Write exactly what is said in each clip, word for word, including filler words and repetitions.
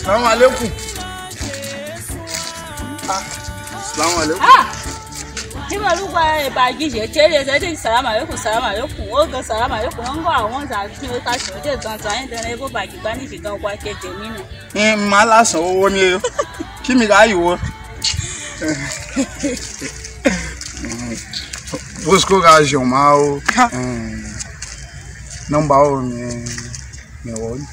Assalamu alaikum. Assalamu alaikum. Ah. Kima lugba ba gije tere se de salamu alaikum salamu alaikum o go salamu alaikum ngo awon za ti o ta se de tan tan de ne bo ba gba ni se gan kwa keje mi nu. Eh ma la san owo ni o. Ki mi ga yiwo. Busco gajo mal. Não baú me me olho.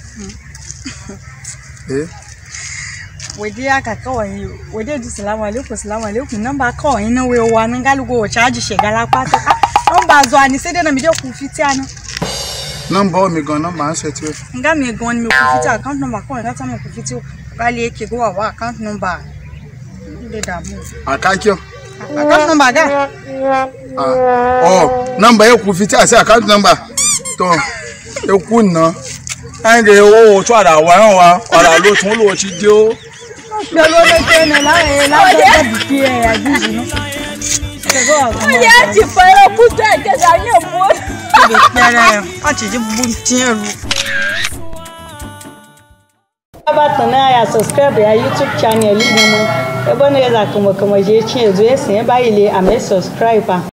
Eh? Wede aka kawai wede di salamu alaikum salamu alaikum nan ba kawai na wewa nan galugo charge shegala pata an ba zo ani sai dai na mi de ku fiti ana Nan baú mi gan nan ma se ti o. nga mi gan mi ku fiti account number kawai ka ta mi ku fiti ka le ke go wa account number de da mu Akakio. account number ga Ah. Oh, number e ku fiti ase account number. To e ku na. Ai ge o to ada wa ran wa, ara lo tun lo ti de o. pe lo le ke na la e la de bi ki e ajuju no ke go wa O ye ti fara puto e ke da yin mo. be pere a ti ji bu tin ru Button na ya subscribe ya YouTube channel ni mo. E bo ne za kuma kuma je cin zo e sin ba ile a me subscribe.